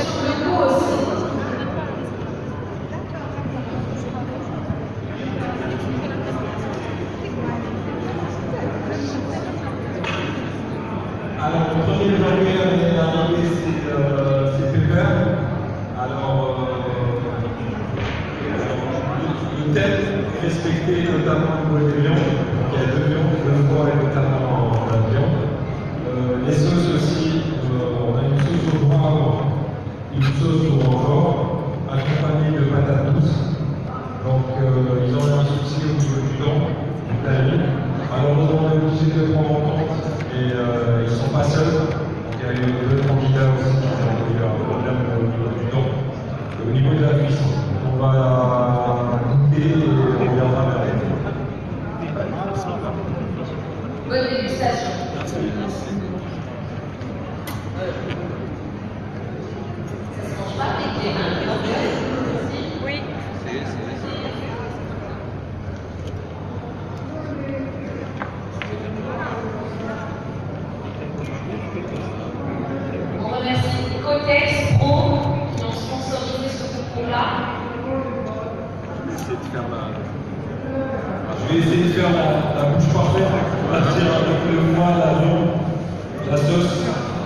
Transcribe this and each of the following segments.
sur le goût aussi. Alors, le premier burger à arriver, c'est Pepper. Alors, le thème est respecté notamment au niveau des viandes. Donc, il y a 2 viandes, 2 fois et notamment la viande. Les sauces aussi, on a une sauce au poivre, une sauce au roquefort, accompagnée de patates douces. Donc, ils ont eu un souci au niveau du dent, du taille. Alors, nous avons obligé de prendre en compte et ils ne sont pas seuls. Donc, il y a eu 2 candidats aussi qui ont eu un problème au niveau du dent et au niveau de la cuisson. On va goûter et on reviendra vers elle. Bonne dégustation. Ça se mange pas avec les mains, les burgers. Oui. On remercie Cotex Pro qui ont sponsorisé ce concours-là. Je vais essayer de faire la bouche parfaite, partir avec le foie, la viande, la sauce.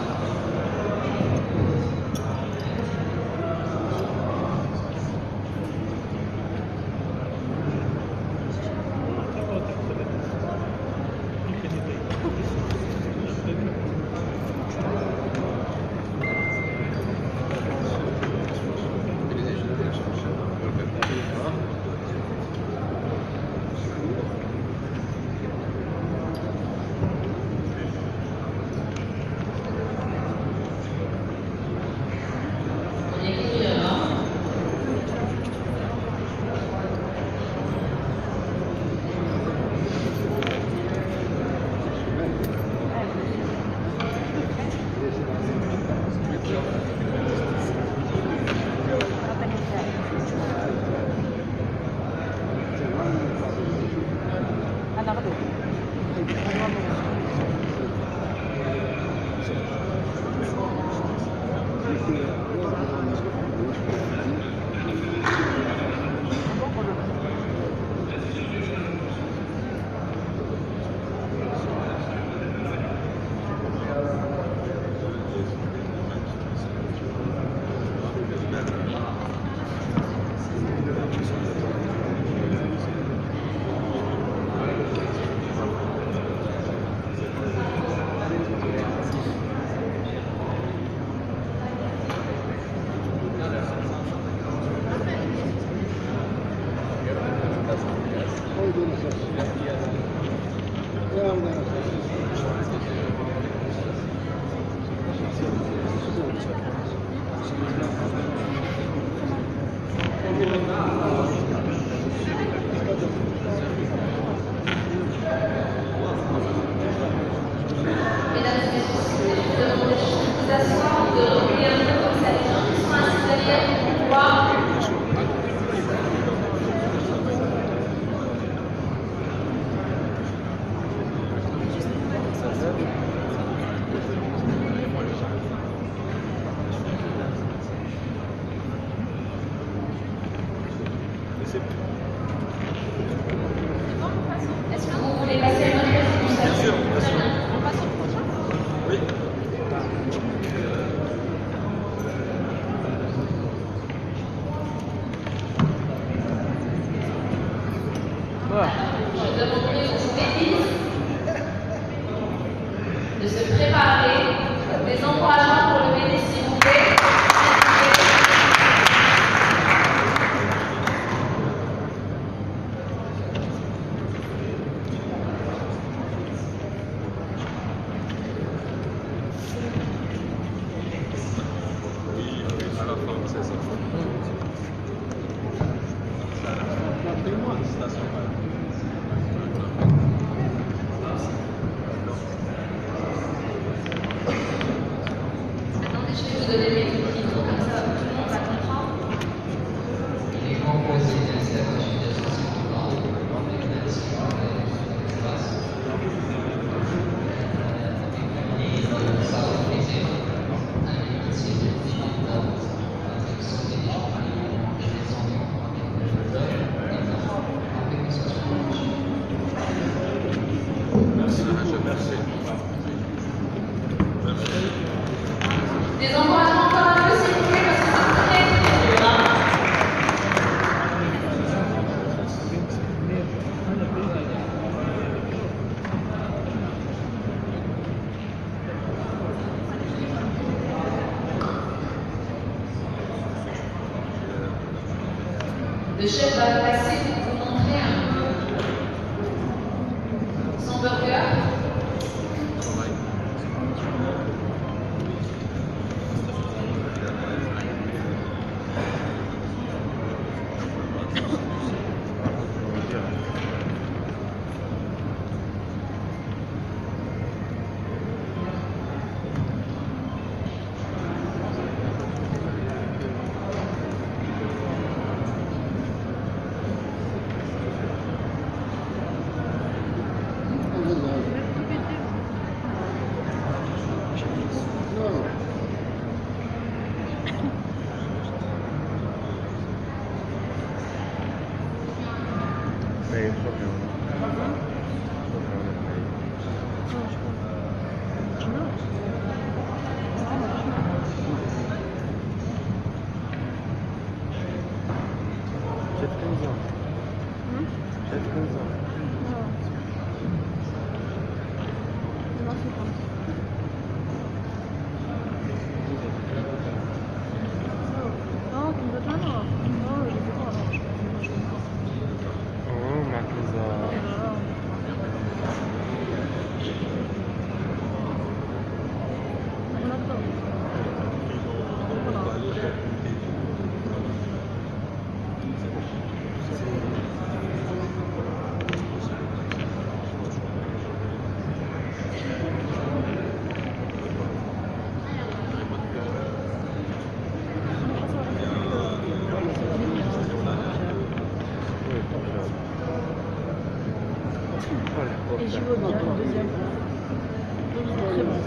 Est-ce que vous voulez passer à une autre dégustation? On passe au prochain? Oui. Je demanderai aux bêtises de se préparer, des encouragements pour le bébé s'il vous plaît. À la fin, c'est ça. Attendez, je vais vous donner mes petits mots, comme ça tout le monde va comprendre. Il est composé d'un cépage de sauce blanc avec un ciment d'espace et de sable frisé, un épice de piment d'avance. Des encouragements encore un peu, s'il vous plaît, parce que c'est très très dur. Hein. Le chef va passer pour vous montrer un peu son burger. Et j'y vais bien, le deuxième. Très bon.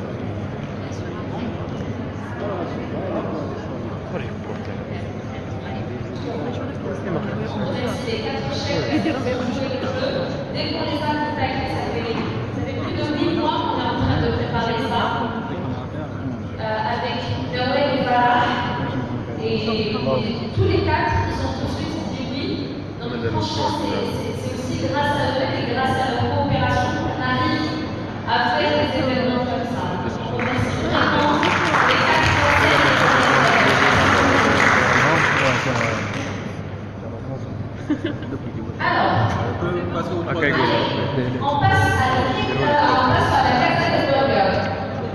Dès qu'on les a contactés, ça fait plus de 8 mois qu'on est en train de préparer ça avec Noël et Farah. Et tous les quatre, ils ont tout de suite dit oui. Donc franchement, c'est aussi grâce à eux et grâce à leur coopération qu'on arrive à faire des événements comme ça. On remercie vraiment les quatre Alors, on passe à la carte de burger.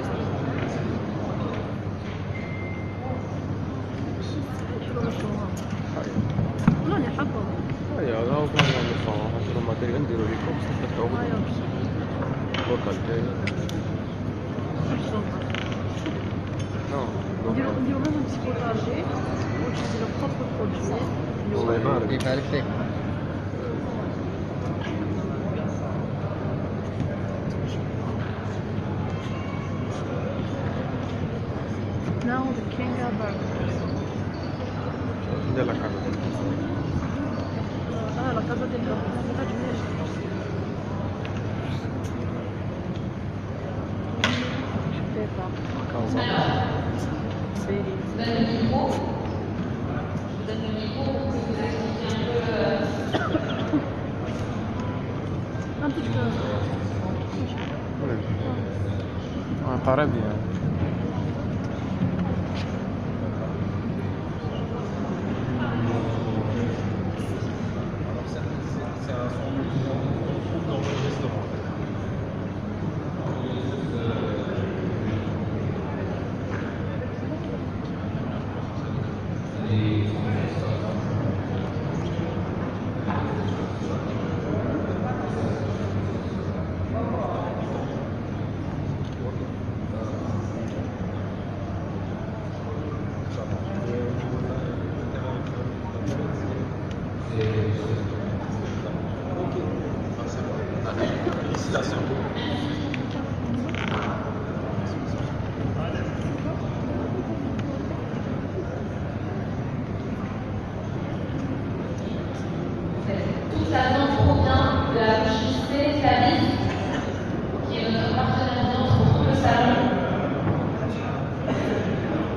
Non, il y a pas quoi. ايوه لا هو كان يعني صراحه عشان ما تقدر نديروا لكم تستمتعوا وكل جاي On dirait même un petit potager où ils utilisent leurs propres produits. الله يبارك يبارك فيك. Now the Kenga burgers. دير لك حاجه Ah, la casa del burger. C'est pas du Mexique. Je sais pas. C'est Je donne le micro. Je donne le micro pour que vous expliquiez un peu. un petit peu. عقربي يعني Félicitations. Toute la viande provient de la boucherie Flavis, qui est notre partenaire entre tout le salon.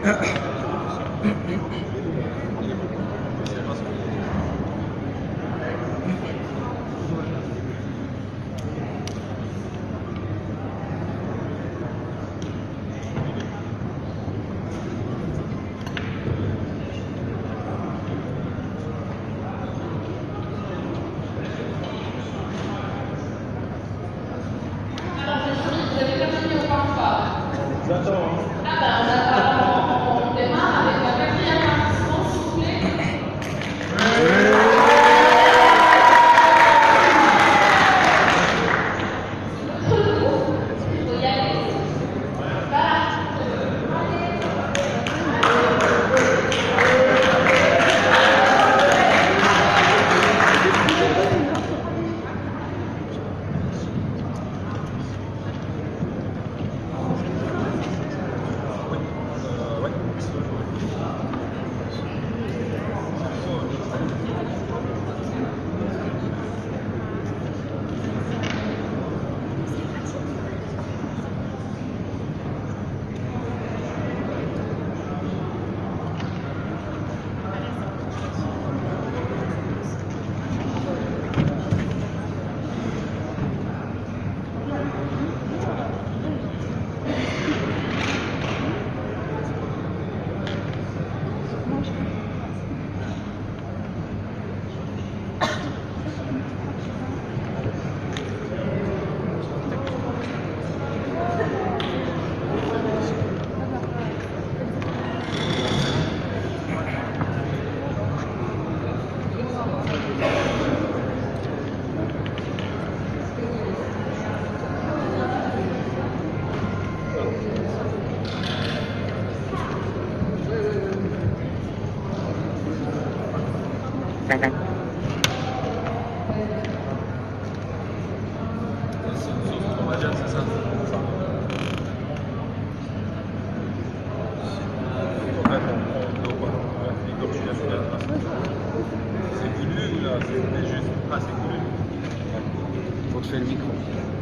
Faut te faire le micro.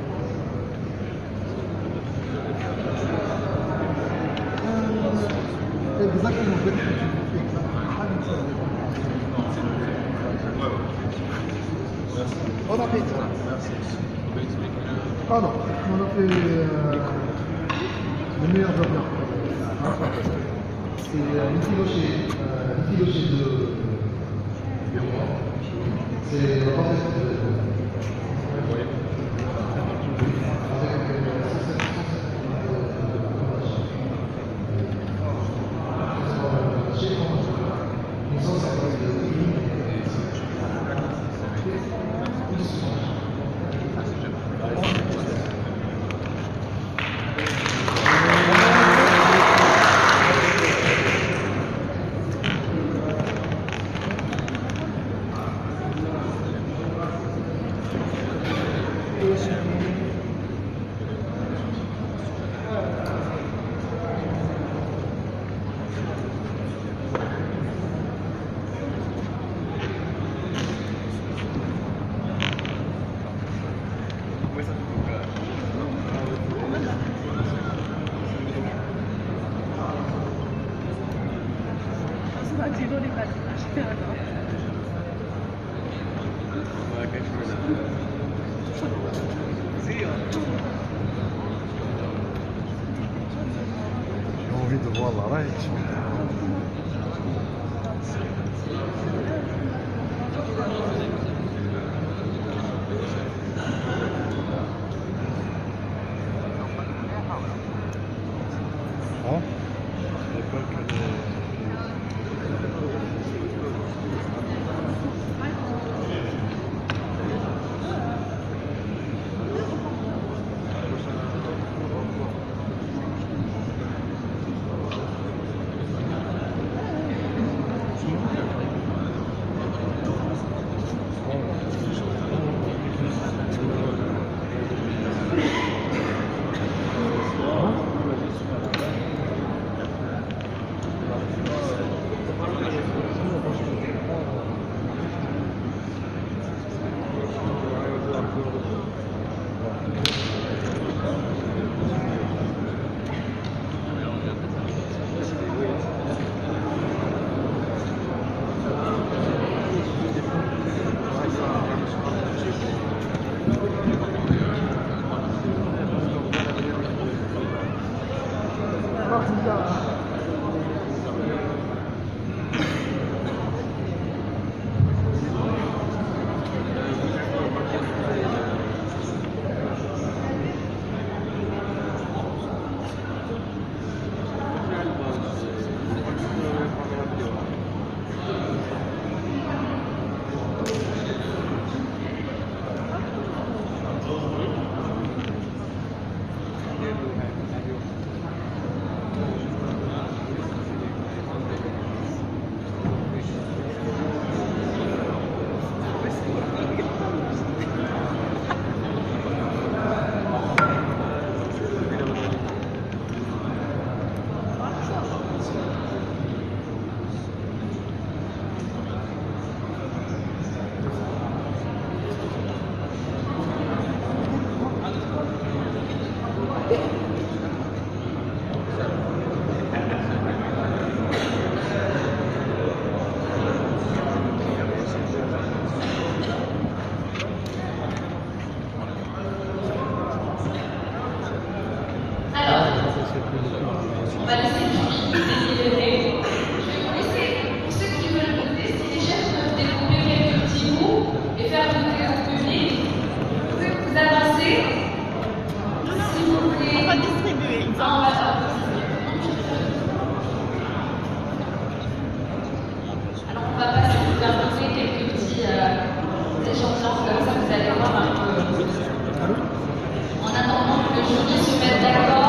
Exactement. On a fait ça. Pardon, on a fait le meilleur burger. C'est un kilo chez de c'est la partie de J'ai envie de voir la règle. Hein? On va laisser le jury délibérer. Je vais vous laisser, pour ceux qui veulent goûter, si les chefs peuvent découper quelques petits bouts et faire goûter au public, vous pouvez vous avancer. S'il vous plaît. On va distribuer. Ah, on va faire. Alors on va passer vous faire goûter quelques petits échantillons comme ça, vous allez voir un peu. En attendant que le jury se mette d'accord.